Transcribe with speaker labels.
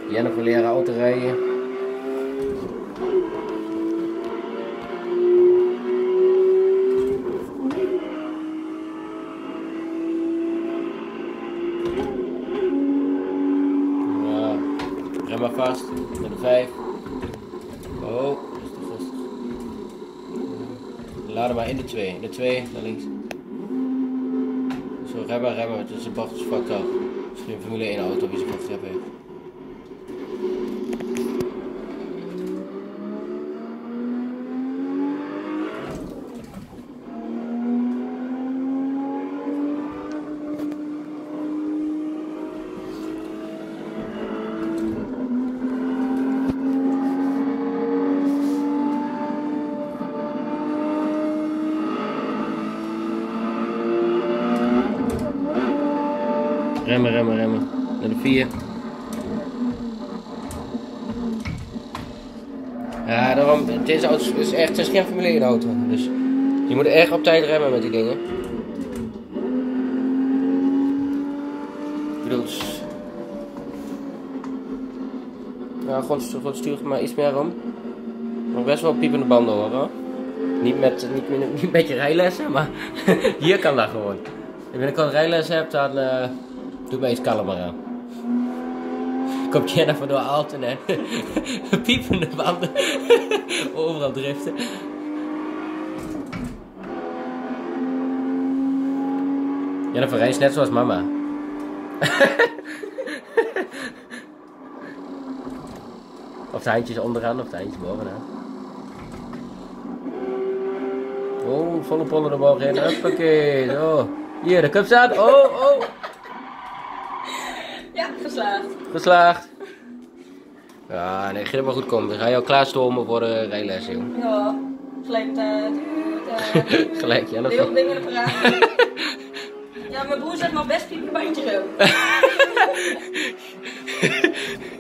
Speaker 1: Jennifer leren auto rijden. Ja, rem maar vast. Met de 5. Oh, rustig. Laat hem maar in de 2. In de 2, naar links. Zo, remmen. Dus de bocht is fucked up. Misschien een Formule 1 auto die ze van trap heeft. Remmen. Naar de 4. Ja, daarom, deze auto is echt, het is geen Formule 1 auto. Dus je moet echt op tijd remmen met die dingen. Ik bedoel, ja, gewoon stuur maar iets meer om. Nog best wel piepende banden hoor. Niet met je rijlessen, maar hier kan dat gewoon. Als je binnenkort rijles hebt, dan doe maar iets kalmer aan. Komt Jennifer door Alten en piepende banden. Overal driften. Jennifer rijdt net zoals mama. Of de handjes onderaan of de handjes bovenaan. Oh, volle pollen de boog in. Hoppakee. Zo. Hier, de cup staat. Oh.
Speaker 2: Ja, geslaagd.
Speaker 1: Geslaagd. Ja, nee, ging maar goed komen. Dan ga je al klaarstomen voor de rijles, joh.
Speaker 2: Ja, gelijk
Speaker 1: Gelijk, ja.
Speaker 2: Heel dingen in de paraat. Ja, mijn broer zegt maar best piepje bandje rood.